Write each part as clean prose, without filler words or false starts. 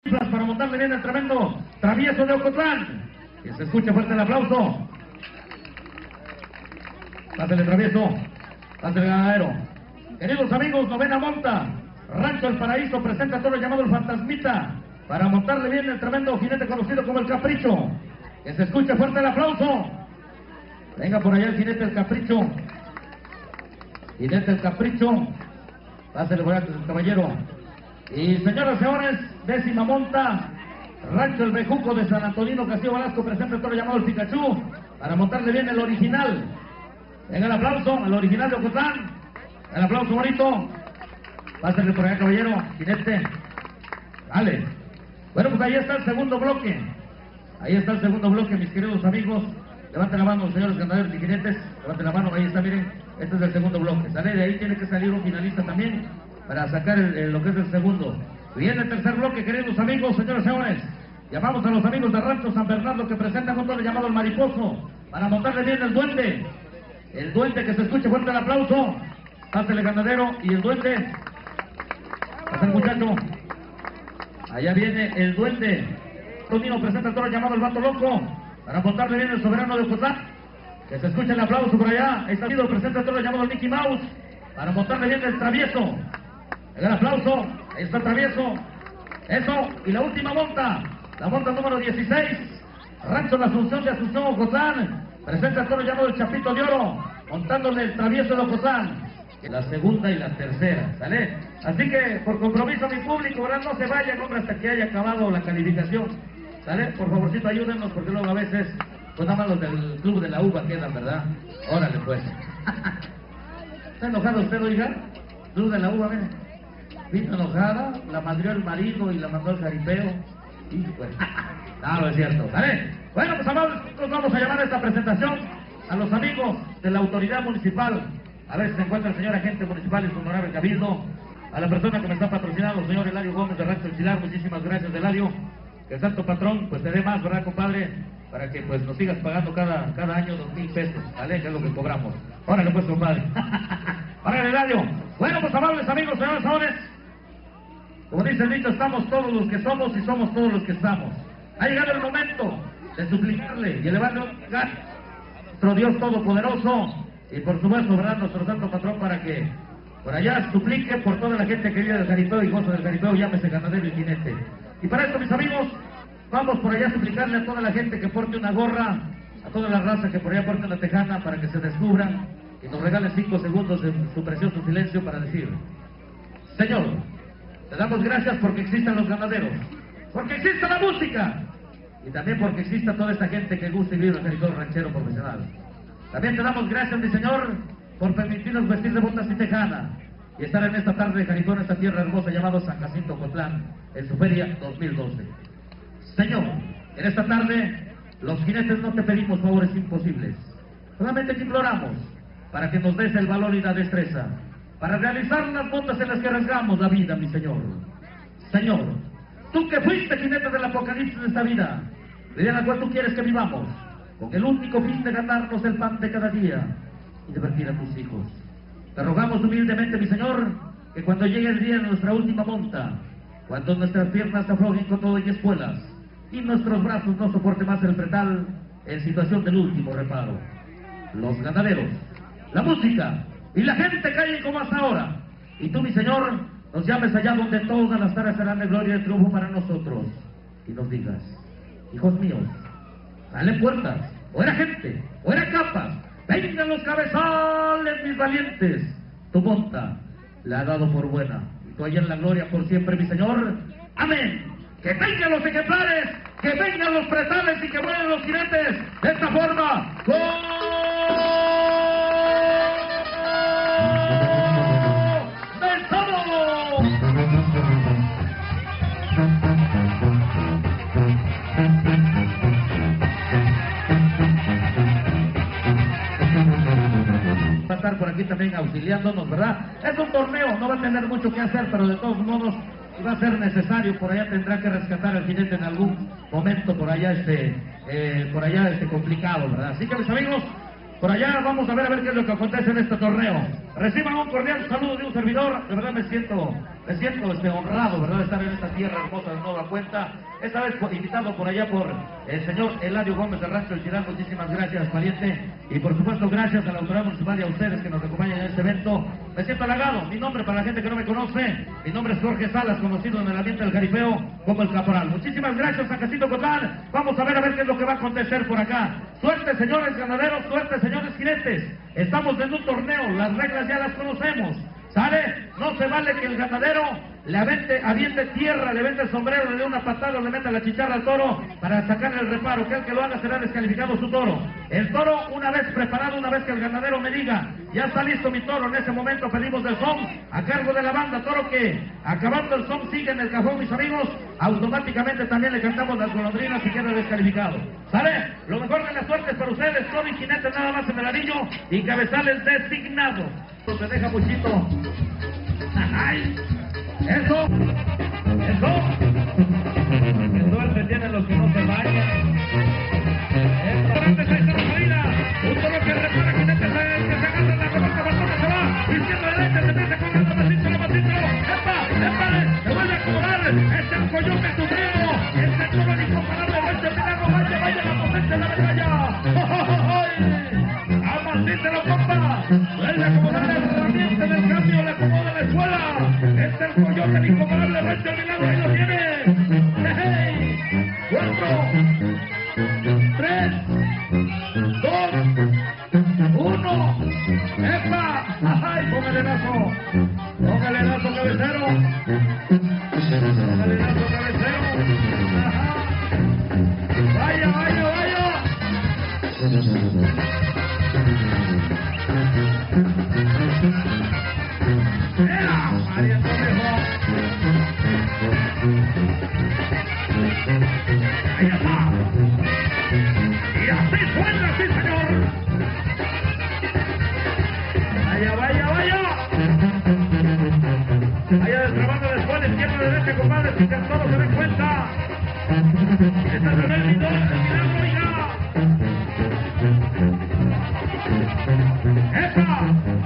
para montarle bien el tremendo travieso de Ocotlán. Que se escuche fuerte el aplauso. Pásale travieso, pásale ganadero. Queridos amigos, novena monta, Rancho El Paraíso presenta a todo el llamado El Fantasmita para montarle bien el tremendo jinete conocido como El Capricho. Que se escuche fuerte el aplauso. Venga por allá el jinete El Capricho. Jinete El Capricho. Pásale por allá el caballero. Y señoras y señores, décima monta, Rancho El Bejuco de San Antonino Castillo Velasco presenta a todo el llamado El Pikachu para montarle bien el original. Venga el aplauso al original de Ocotlán. El aplauso bonito. Pásenle por allá, caballero, jinete. Dale. Bueno, pues ahí está el segundo bloque. Ahí está el segundo bloque, mis queridos amigos. Levanten la mano, señores ganaderos y jinetes. Levanten la mano, ahí está, miren. Este es el segundo bloque. Sale de ahí, tiene que salir un finalista también para sacar lo que es el segundo. Viene el tercer bloque, queridos amigos, señores y señores. Llamamos a los amigos de Rancho San Bernardo que presentan un todo llamado El Mariposo para montarle bien el duende. El duende, que se escuche fuerte el aplauso. Pásele ganadero y el duende. Pasa el muchacho. Allá viene el duende. Tonino presenta el toro llamado El Vato Loco para montarle bien el soberano de Ocotlán. Que se escuche el aplauso por allá. Ahí está Guido, presenta el toro llamado El Mickey Mouse para montarle bien el travieso. El aplauso. Ahí está el travieso. Eso. Y la última monta. La monta número 16. Rancho La Asunción de Asunción, Ocotlán. Presenta el toro llamado El Chapito de Oro, montándole el travieso de Ocotlán. La segunda y la tercera, ¿sale? Así que, por compromiso a mi público, ¿verdad? No se vayan, hombre, hasta que haya acabado la calificación, ¿sale? Por favorcito, ayúdenos, porque luego a veces, pues nada más los del club de la uva quedan, ¿verdad? Órale, pues. ¿Está enojado usted, oiga? Club de la uva, miren. Vino enojada, la madrió el marido y la mandó al jaripeo. Y pues, no es cierto, ¿sale? Bueno, pues amables, nosotros vamos a llamar a esta presentación a los amigos de la autoridad municipal. A ver si se encuentra el señor agente municipal y su honorable cabildo. A la persona que me está patrocinando, el señor Eladio Gómez de Rancho El Chilar. Muchísimas gracias, Eladio. Que el santo patrón pues te dé más, ¿verdad, compadre? Para que pues nos sigas pagando cada año 2,000 pesos, ¿vale? Que es lo que cobramos. Órale pues, compadre. Órale, Eladio. Bueno, pues amables amigos, señores, señores. Como dice el dicho, estamos todos los que somos y somos todos los que estamos. Ha llegado el momento de suplicarle y elevarle un lugar a nuestro Dios Todopoderoso y por supuesto, ¿verdad?, nuestro santo patrón, para que por allá suplique por toda la gente que vive del jaripeo y goza del jaripeo, llámese ganadero y jinete. Y para esto, mis amigos, vamos por allá a suplicarle a toda la gente que porte una gorra, a toda la raza que por allá porte una tejana, para que se descubran y nos regalen 5 segundos de su precioso silencio para decir: Señor, te damos gracias porque existan los ganaderos, porque exista la música y también porque exista toda esta gente que gusta y vive el jaripeo ranchero profesional. También te damos gracias, mi Señor, por permitirnos vestir de botas y tejana y estar en esta tarde de jaripeo en esta tierra hermosa llamada San Jacinto Ocotlán, en su feria 2012. Señor, en esta tarde los jinetes no te pedimos favores imposibles, solamente te imploramos para que nos des el valor y la destreza para realizar las botas en las que arriesgamos la vida, mi Señor. Señor, tú que fuiste jinete del apocalipsis de esta vida, vida en la cual tú quieres que vivamos, con el único fin de ganarnos el pan de cada día y divertir a tus hijos. Te rogamos humildemente, mi Señor, que cuando llegue el día de nuestra última monta, cuando nuestras piernas se aflojen con todo y espuelas, y nuestros brazos no soporten más el pretal, en situación del último reparo, los ganaderos, la música y la gente callen como hasta ahora, y tú, mi Señor, nos llames allá donde todas las tareas serán de gloria y de triunfo para nosotros, y nos digas: hijos míos, dale puertas, o era gente, o era capas, vengan los cabezales, mis valientes, tu monta la ha dado por buena, y tú allá en la gloria por siempre, mi Señor. Amén. Que vengan los ejemplares, que vengan los pretales y que vuelen los jinetes. De esta forma, va a estar por aquí también auxiliándonos, ¿verdad? Es un torneo, no va a tener mucho que hacer, pero de todos modos va a ser necesario, por allá tendrá que rescatar al jinete en algún momento por allá complicado, ¿verdad? Así que, mis amigos, Por allá vamos a ver qué es lo que acontece en este torneo. Reciban un cordial saludo de un servidor. De verdad me siento honrado, ¿verdad? De estar en esta tierra hermosa de nueva cuenta. Esta vez invitado por allá por el señor Eladio Gómez del Rancho El Chirán. Muchísimas gracias, pariente. Y por supuesto, gracias a la autoridad municipal y a ustedes que nos acompañan en este evento. Me siento halagado. Mi nombre, para la gente que no me conoce, mi nombre es Jorge Salas, conocido en el ambiente del jaripeo como el Caporal. Muchísimas gracias, Casito Cotlán. Vamos a ver qué es lo que va a acontecer por acá. Suerte, señores ganaderos, suerte, señores jinetes. Estamos en un torneo, las reglas ya las conocemos. ¿Sale? No se vale que el ganadero le aviente tierra, le aviente el sombrero, le dé una patada o le meta la chicharra al toro para sacarle el reparo. Que el que lo haga será descalificado su toro. El toro, una vez preparado, una vez que el ganadero me diga, ya está listo mi toro, en ese momento pedimos el son a cargo de la banda. Toro que, acabando el son, sigue en el cajón, mis amigos, automáticamente también le cantamos las golondrinas y queda descalificado. ¿Sale? Lo mejor de las suertes para ustedes, toro y jinete nada más en el anillo y cabezales designados. Se deja muchito. ¡Ay! ¡Eso! ¡Eso! ¡Qué suerte tienen los que no se bañan! ¡Esto! ¡Ahí está la salida! Un toro que repara jinetes, el que se agarra la pelota, bastante se va, izquierda derecha, se mete con el pasito, ¡epa! ¡Epa! ¡Se vuelve a acomodar! ¡Es el coyote sufrido! ¡Es el toro incomparable! ¡Vaya, milagro! ¡Vaya, la potencia de la batalla! ¡Amandítelo, compa! ¡Vuelve a acomodar el herramienta del cambio! ¡Le acomoda la escuela! ¡Es el coyote el incomparable! ¡Vaya, milagro! ¡Ahí lo tiene! ¡Hey! 4, 3, 2, 1. ¡Epa! ¡Ay! ¡Póngale lazo! ¡Póngale lazo, cabecero! ¡Póngale lazo, cabecero! ¡Ajá! ¡Vaya, vaya, vaya! ¡Era! ¡María Torrejo! ¡Ahí está! ¡Y así suena, sí, señor! ¡Vaya, vaya, vaya! Vaya destrabando la escuela, izquierda, derecha, compadre, sin que todos se den cuenta. ¡Está con el milagro, oiga! ¡Epa!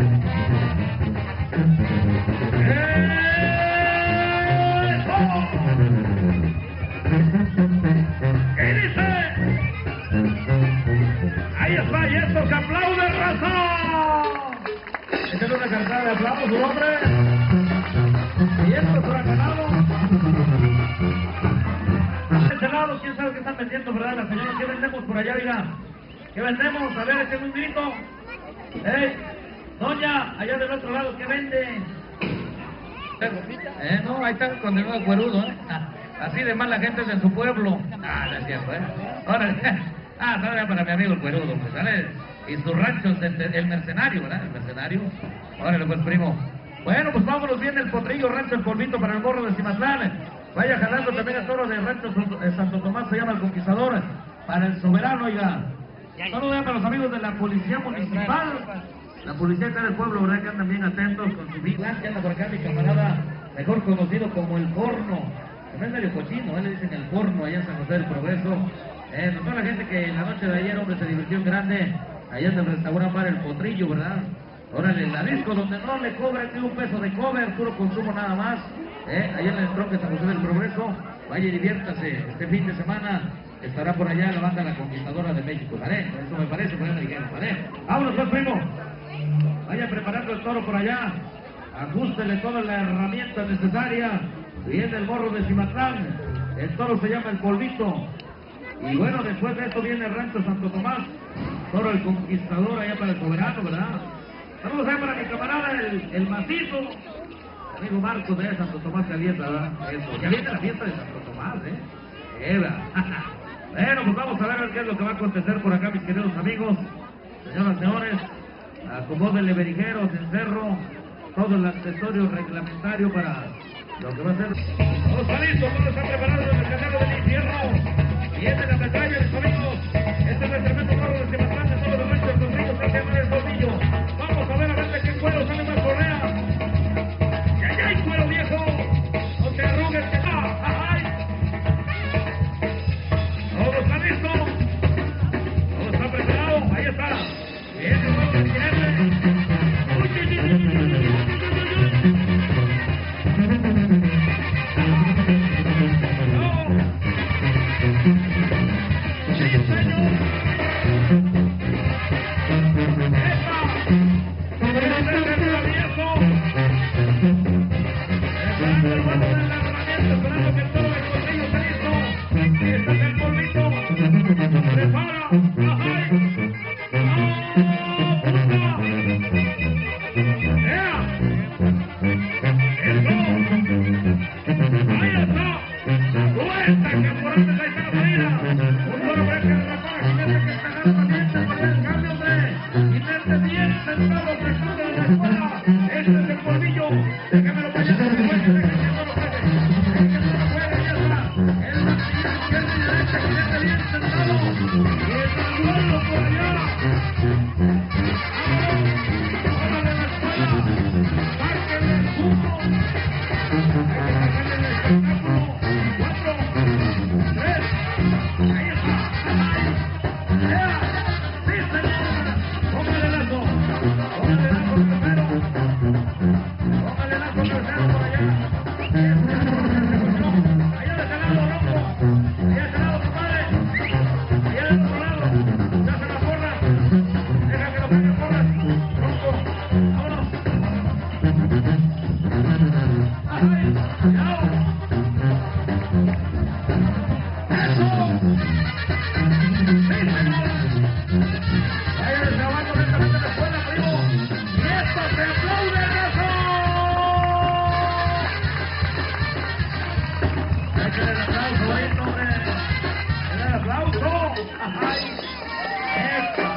¿Qué dice? Ahí está, y esto se aplaude, raza. Échale una cantada de aplausos, su hombre. Y esto se lo ha ganado. De este lado, quién sabe qué están vendiendo, ¿verdad? La señora, ¿qué vendemos por allá, diga? ¿Qué vendemos? A ver, échame un grito. Doña, allá del otro lado, ¿qué vende? No, ahí está el condenado cuerudo, ¿eh? Así de mala gente es en su pueblo. No es cierto, ¿eh? Órale. Todavía para mi amigo el cuerudo, pues, ¿sale? Y su rancho es el mercenario, ¿verdad? El mercenario. Órale, pues, primo. Bueno, pues vámonos bien el potrillo, rancho El Polvito para el Morro de Cimatlán. Vaya jalando también el toro de rancho Santo Tomás, se llama el Conquistador, para el Soberano, oiga. Saludos para los amigos de la Policía Municipal. La policía acá del pueblo, ¿verdad? Que andan bien atentos con su vida. Que anda por acá mi camarada, mejor conocido como el Corno. No es medio cochino, le dicen el Corno allá en San José del Progreso. Toda la gente que en la noche de ayer, hombre, se divirtió en grande, allá en el restaurante Bar El Potrillo, ¿verdad? Órale, la disco donde no le cobran ni un peso de cover, puro consumo nada más. Allá en el tronco de San José del Progreso. Vaya y diviértase, este fin de semana estará por allá la banda La Conquistadora de México, ¿vale? Eso me parece, por ahí me dijeron, ¿vale? ¡Vámonos, pues, primo! Vaya preparando el toro por allá, ajústele toda la herramienta necesaria. Viene el Morro de Cimatlán, el toro se llama El Polvito. Y bueno, después de esto viene el rancho Santo Tomás, toro El Conquistador allá para el Soberano, ¿verdad? Vamos a ver para mi camarada el macizo, amigo Marcos de Santo Tomás Calienta, ¿verdad? Eso, ya viene la fiesta de Santo Tomás, Bueno, pues vamos a ver qué es lo que va a acontecer por acá, mis queridos amigos, señoras y señores. Acomódenle berijeros, encerro, todo el accesorio reglamentario para lo que va a ser. Todo está listo, todo está preparado en el canal del infierno. Viene la batalla, mis amigos. Este es el tremendo Morro de Cimatlán, de todos los ranchos, los ríos, se llama el Tornillo. Vamos a ver de qué cuero sale más correa. ¡Ya hay cuero viejo! ¡No te arrugues que no! ¡Ay! Todo está listo. Todo está preparado, ahí está. Esta temporada ahí está la salida. Un toro por el rapaz, jinete que está ganando también para el cambio, hombre. Jinete bien sentado, sacando de la escuela. Este es el polvillo. Déjamelo para allá, porque voy a tener que hacer todo puede. Déjamelo para afuera, ahí está. El martillo izquierda y derecha, jinete bien sentado. Y el duelo por allá. Órale la escuela. Márquenle el punto. Hay que sacarle el espectáculo. 4, 3. Ahí está. ¡Ea! ¡Sí, señora! ¡Póngale lazo! ¡Póngale lazo tercero! ¡Póngale lazo tercero por allá! ¡Allá de ese lado, loco! ¡Allá de ese lado, compadre! ¡Allá del otro lado! ¡Se hace la porra! ¡Deja que lo ponga porras! ¡Loco! ¡Vámonos! ¡Ay! ¡Cuidado! ¡Eso! ¡Sí, señora! ¡Vaya desahogando lentamente la escuela, primo! ¡Y esto se aplaude, eso! ¡Hay que dar el aplauso, bonito, hombre! ¡Hay que dar el aplauso! ¡Ay! ¡Eso!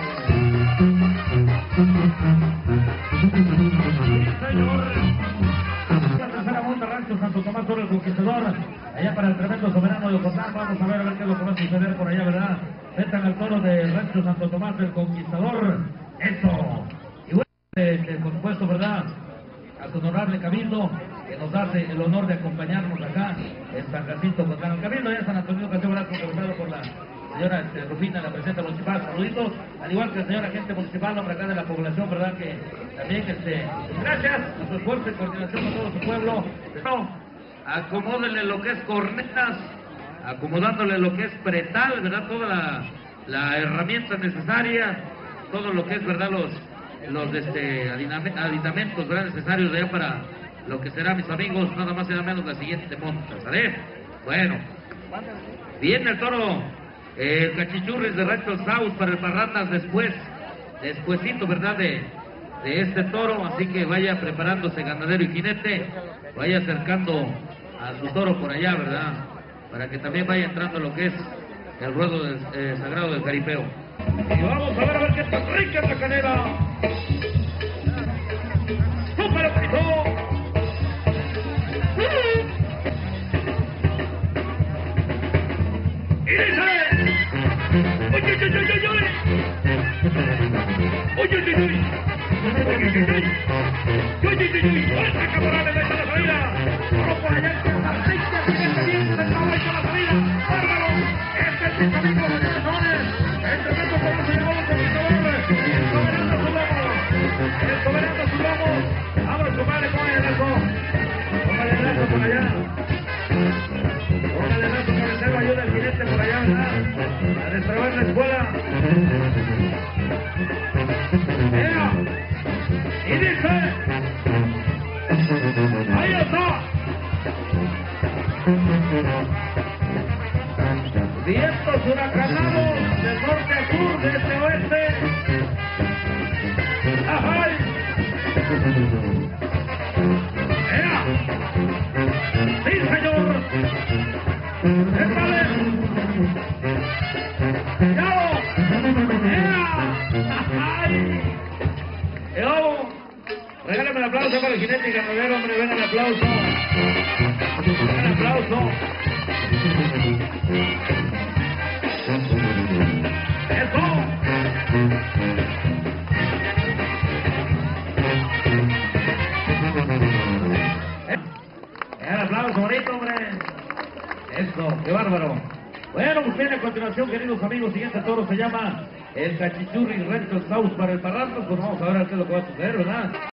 ¡Sí, señor! La tercera vuelta, Rancho Santo Tomás sobre el Conquistador, allá para el tremendo soberano de Ocotlán. Vamos a ver qué es lo que va a suceder por allá, ¿verdad? Metan al toro de Rancho Santo Tomás del Conquistador. ¡Eso! Y bueno, por supuesto, ¿verdad? A su honorable cabildo, que nos hace el honor de acompañarnos acá en San Jacinto Ocotlán. El cabildo allá en San Antonio Castillo Velasco, encabezado por la señora Rufina, la presidenta municipal. Saluditos, al igual que el señor agente municipal, hombre acá de la población, ¿verdad? Que también, gracias a su esfuerzo y coordinación con todo su pueblo. No, acomódenle lo que es cornetas, acomodándole lo que es pretal, ¿verdad? Toda la herramienta necesaria, todo lo que es, ¿verdad? Los aditamentos, ¿verdad? Necesarios allá para lo que será, mis amigos, nada más y nada menos la siguiente monta, ¿sabes? Bueno, viene el toro, el Cachichurris de Rancho Saus para el Parrandas despuésito, ¿verdad? De este toro, así que vaya preparándose ganadero y jinete, vaya acercando a su toro por allá, ¿verdad? Para que también vaya entrando lo que es el ruedo sagrado del Caripeo. Y vamos a ver qué tan rica es la canela. ¡Súper piso! ¡Y dice! ¡Oye, oye, oye, oye! ¡Oye, oye, oye! ¡Oye, camarada, le la salida! ¡Vamos por allá con la rica! ¡Tiene bien sentado ahí con la salida! ¡Bárbaro! ¡Este es mi amigo de los corazones! ¡Este es como se llamó el conquistador! ¡El soberano subamos! ¡Vamos, compadre, póngale el lazo! ¡Póngale el lazo por allá! ¡Póngale el lazo por el cerro! ¡Ayuda al jinete por allá, ¿verdad? ¡A destrabar la escuela! ¡Ea! ¡Y dice! ¡Ahí está! Vientos huracanados de norte a sur, de este a oeste. ¡Ajay! ¡Ea! ¡Sí, señor! ¡Épale! ¡Yao! ¡Ea! ¡Ajay! ¡Yo! Regálame el aplauso para el jinete y ganadero, hombre, ven el aplauso. Ven el aplauso. ¡Eso! El aplauso bonito, hombre. Eso, qué bárbaro. Bueno, pues viene a continuación, queridos amigos, siguiente toro se llama el Cachichurri Rancho Saus para el Parrandas. Pues vamos a ver qué es lo que va a suceder, ¿verdad?